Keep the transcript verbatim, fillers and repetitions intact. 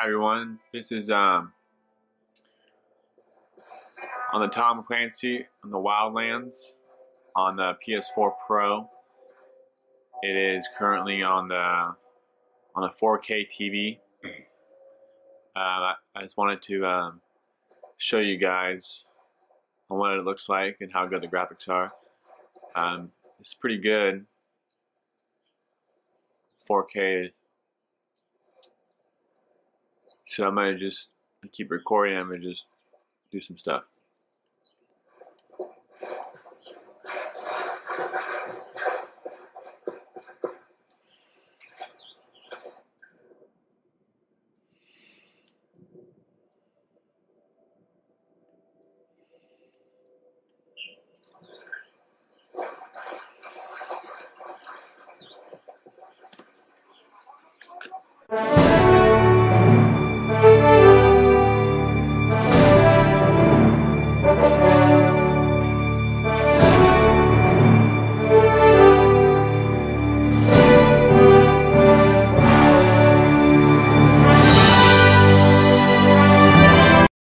Hi everyone, this is um, on the Tom Clancy on the Wildlands on the P S four Pro. It is currently on the on a four K T V. Uh, I, I just wanted to um, show you guys on what it looks like and how good the graphics are. Um, it's pretty good. four K. So I'm gonna just keep recording. I'm gonna just do some stuff. You